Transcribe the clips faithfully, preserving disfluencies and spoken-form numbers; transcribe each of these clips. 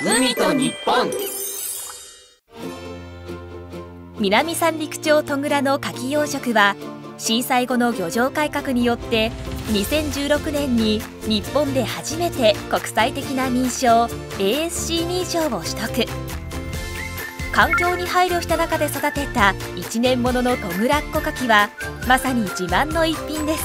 海と日本。 南三陸町戸倉の牡蠣養殖は震災後の漁場改革によってにせんじゅうろくねんに日本で初めて国際的な認証 エーエスシー 認証を取得。環境に配慮した中で育てたいちねんものの戸倉っ子牡蠣はまさに自慢の一品です。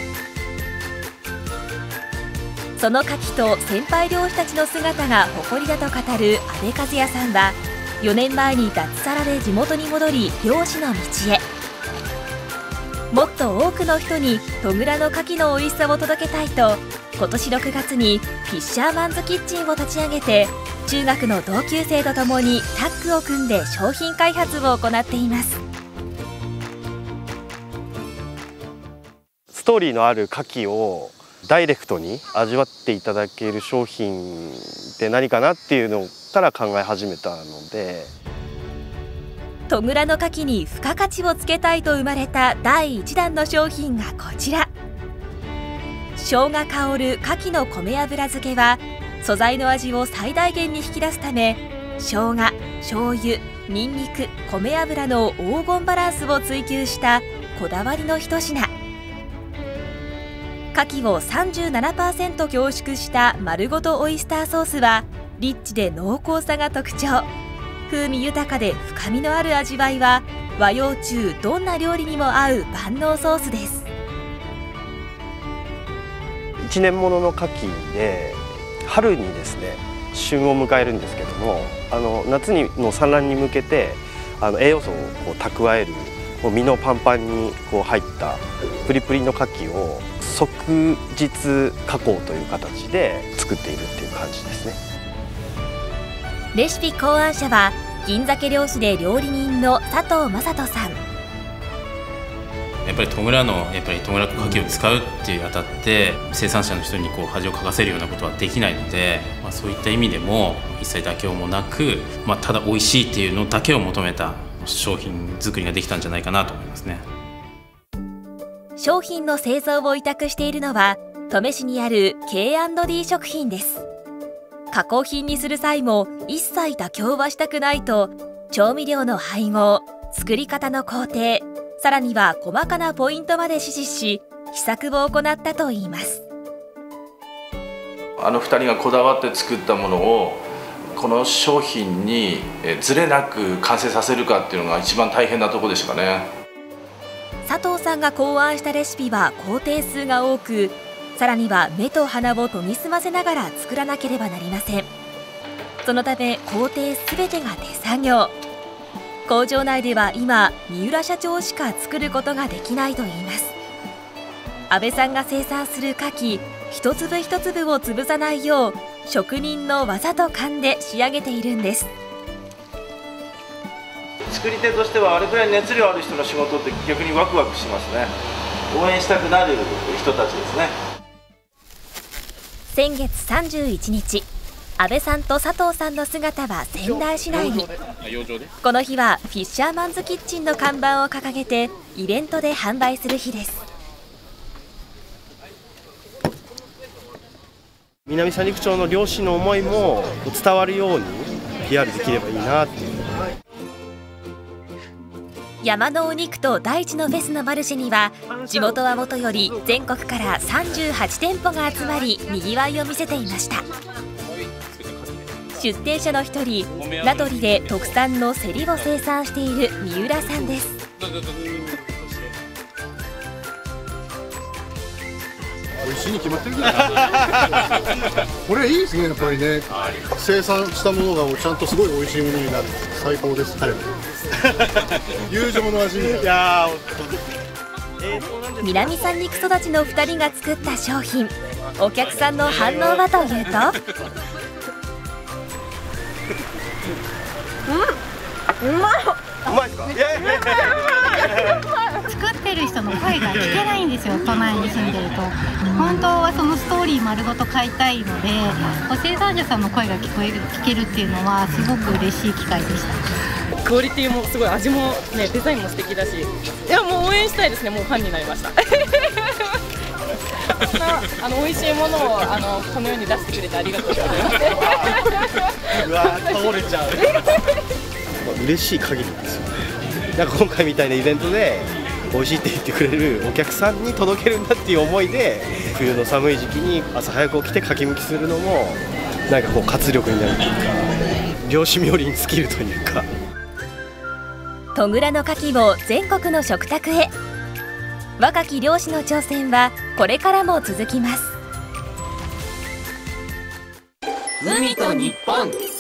その牡蠣と先輩漁師たちの姿が誇りだと語る阿部和也さんはよねんまえに脱サラで地元に戻り漁師の道へ。もっと多くの人に戸倉の牡蠣の美味しさを届けたいと今年ろくがつにフィッシャーマンズキッチンを立ち上げて中学の同級生とともにタッグを組んで商品開発を行っています。 ストーリーのある牡蠣をダイレクトに味わっていただける商品って何かなっていうのから考え始めたので、 戸倉の牡蠣に付加価値をつけたいと生まれただいいちだんの商品がこちら。生姜香る牡蠣の米油漬けは素材の味を最大限に引き出すため生姜、醤油、にんにく、米油の黄金バランスを追求したこだわりの一品。牡蠣を さんじゅうななパーセント 凝縮した丸ごとオイスターソースはリッチで濃厚さが特徴。風味豊かで深みのある味わいは和洋中どんな料理にも合う万能ソースです。 いちねんものの牡蠣で春にですね旬を迎えるんですけども、あの夏にの産卵に向けてあの栄養素をこう蓄えるこう身のパンパンにこう入ったプリプリの牡蠣を即日加工という形で作っているっていう感じですね。 レシピ考案者は銀鮭漁師で料理人の佐藤正人さん。 やっぱり戸倉のやっぱり戸倉の牡蠣を使うっていうあたって生産者の人にこう恥をかかせるようなことはできないので、まあ、そういった意味でも一切妥協もなく、まあ、ただ美味しいっていうのだけを求めた商品作りができたんじゃないかなと思いますね。 商品の製造を委託しているのは登米市にある ケーアンドディー 食品です。加工品にする際も一切妥協はしたくないと調味料の配合、作り方の工程、さらには細かなポイントまで指示し試作を行ったといいます。 あのふたりがこだわって作ったものをこの商品にずれなく完成させるかっていうのが一番大変なところでしたかね。 佐藤さんが考案したレシピは工程数が多く、さらには目と鼻を研ぎ澄ませながら作らなければなりません。そのため工程すべてが手作業。工場内では今三浦社長しか作ることができないといいます。阿部さんが生産する牡蠣一粒一粒を潰さないよう職人の技と勘で仕上げているんです。 作り手としてはあれくらい熱量ある人の仕事って逆にワクワクしますね。応援したくなる人たちですね。 先月さんじゅういちにち、阿部さんと佐藤さんの姿は仙台市内に。この日はフィッシャーマンズキッチンの看板を掲げてイベントで販売する日です。 南三陸町の漁師の思いも伝わるように ピーアール できればいいなっていう。 山のお肉と大地のフェスのマルシェには地元はもとより全国からさんじゅうはちてんぽが集まりにぎわいを見せていました。出店者の一人、名取で特産のセリを生産している三浦さんです。 美味しいに決まってるじゃないこれいいですね、やっぱりね。生産したものがちゃんとすごい美味しいものになる。最高です。友情の味みたいな。いや南三陸育ちのふたりが作った商品、お客さんの反応はというと、 うん、うまい。 うまいですか？いやいやいや作ってる人の声が聞けないんですよ、都内に住んでると。本当はそのストーリー丸ごと買いたいので、生産者さんの声が聞こえる、聞けるっていうのはすごく嬉しい機会でした。 クオリティもすごい、味もね、デザインも素敵だし、いやもう応援したいですね。もうファンになりました。あの美味しいものをあのこのように出してくれてありがとうございます。 折れちゃう嬉しい限りですよね。なんか今回みたいなイベントで美味しいって言ってくれるお客さんに届けるんだっていう思いで、冬の寒い時期に朝早く起きてかきむきするのもなんかこう活力になるというか、漁師冥利に尽きるというか。 戸倉の牡蠣を全国の食卓へ。若き漁師の挑戦はこれからも続きます。 海と日本。